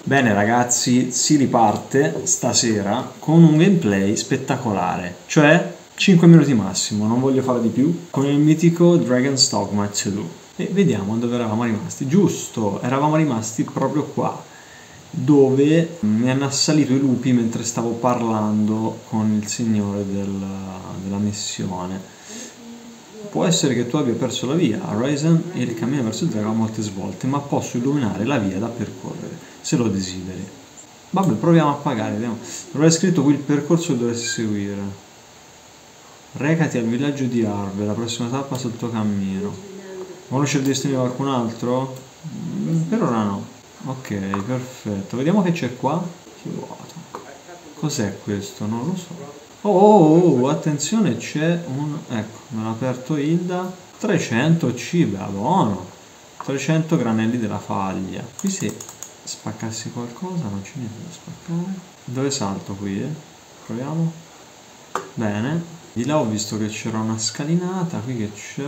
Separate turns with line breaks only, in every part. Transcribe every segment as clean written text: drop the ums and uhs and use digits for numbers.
Bene ragazzi, si riparte stasera con un gameplay spettacolare, cioè 5 minuti massimo, non voglio fare di più, con il mitico Dragon's Dogma 2. E vediamo dove eravamo rimasti. Giusto, eravamo rimasti proprio qua, dove mi hanno assalito i lupi mentre stavo parlando con il signore della missione. Può essere che tu abbia perso la via. Horizon e il cammino verso il drago ha molte svolte, ma posso illuminare la via da percorrere, se lo desideri. Vabbè, proviamo a pagare, vediamo. Avrei scritto qui il percorso che dovresti seguire. Recati al villaggio di Arve, la prossima tappa sul tuo cammino. Conosci il destino di qualcun altro? Per ora no. Ok, perfetto. Vediamo che c'è qua. Che vuoto. Cos'è questo? Non lo so. Oh, attenzione, c'è un... ecco, me l'ha aperto Hilda. 300 ciba, buono. 300 granelli della faglia. Qui se spaccassi qualcosa non c'è niente da spaccare. Dove salto qui, Proviamo. Bene. Di là ho visto che c'era una scalinata. Qui che c'è?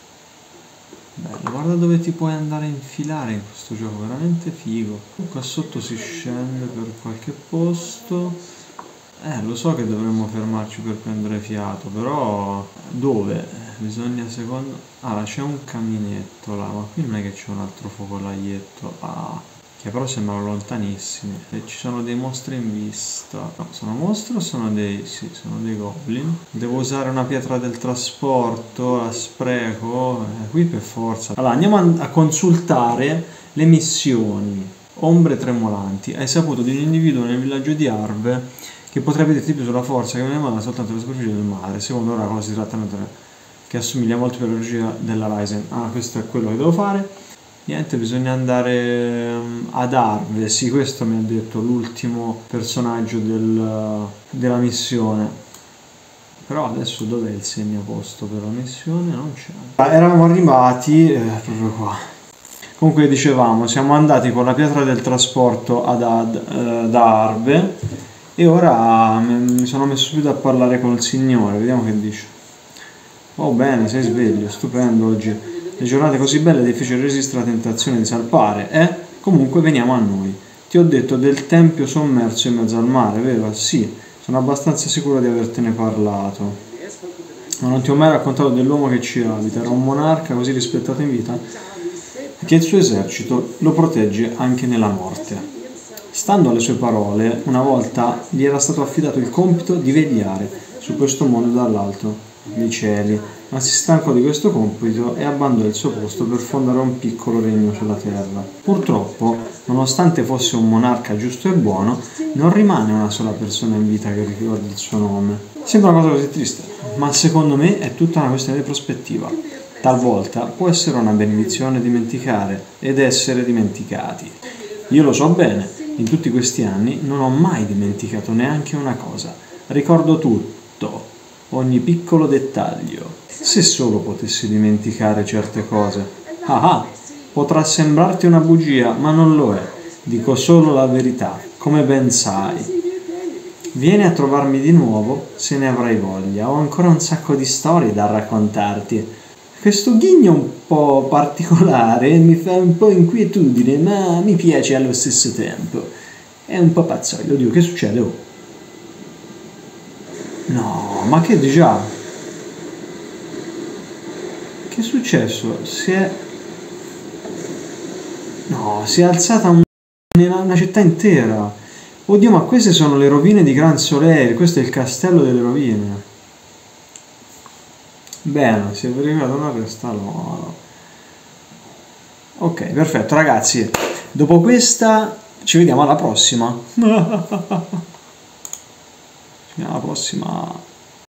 Bello, guarda dove ti puoi andare a infilare in questo gioco, veramente figo. Qua sotto si scende per qualche posto. Lo so che dovremmo fermarci per prendere fiato, però dove? Bisogna secondo... Ah, c'è un caminetto là, ma qui non è che c'è un altro focolaietto. Ah, che però sembrano lontanissimi. E ci sono dei mostri in vista. No, sono mostri o sono dei... sì, sono dei goblin. Devo usare una pietra del trasporto, la spreco. Qui per forza. Allora, andiamo a consultare le missioni. Ombre tremolanti. Hai saputo di un individuo nel villaggio di Arve che potrebbe dirti più sulla forza che non emana soltanto la superficie del mare. Secondo l'oracolo si tratta di una che assomiglia molto più all'energia della Ryzen. Ah, questo è quello che devo fare. Niente, bisogna andare ad Arve. Sì, questo mi ha detto l'ultimo personaggio della missione. Però adesso dov'è il segnaposto per la missione? Non c'è. Eravamo arrivati proprio qua. Comunque dicevamo, siamo andati con la pietra del trasporto da Arve. E ora mi sono messo subito a parlare con il signore, vediamo che dice. Oh bene, sei sveglio, stupendo oggi. Le giornate così belle è difficile resistere alla tentazione di salpare, Comunque veniamo a noi. Ti ho detto del tempio sommerso in mezzo al mare, vero? Sì, sono abbastanza sicuro di avertene parlato. Ma non ti ho mai raccontato dell'uomo che ci abita, era un monarca così rispettato in vita che il suo esercito lo protegge anche nella morte. Stando alle sue parole, una volta gli era stato affidato il compito di vegliare su questo mondo dall'alto dei cieli, ma si stancò di questo compito e abbandonò il suo posto per fondare un piccolo regno sulla terra. Purtroppo, nonostante fosse un monarca giusto e buono, non rimane una sola persona in vita che ricordi il suo nome. Sembra una cosa così triste, ma secondo me è tutta una questione di prospettiva. Talvolta può essere una benedizione dimenticare ed essere dimenticati. Io lo so bene. In tutti questi anni non ho mai dimenticato neanche una cosa. Ricordo tutto, ogni piccolo dettaglio. Se solo potessi dimenticare certe cose. Potrà sembrarti una bugia, ma non lo è. Dico solo la verità, come ben sai. Vieni a trovarmi di nuovo se ne avrai voglia. Ho ancora un sacco di storie da raccontarti. Questo ghigno un po' particolare mi fa un po' inquietudine, ma mi piace allo stesso tempo. È un po' pazzoide. Oddio, che succede? Oh. No, ma che già? Che è successo? Si è alzata una città intera. Oddio, ma queste sono le rovine di Gran Soleil. Questo è il castello delle rovine. Bene, si è verificato un arresto allora. Ok, perfetto ragazzi, dopo questa ci vediamo alla prossima. Ci vediamo alla prossima.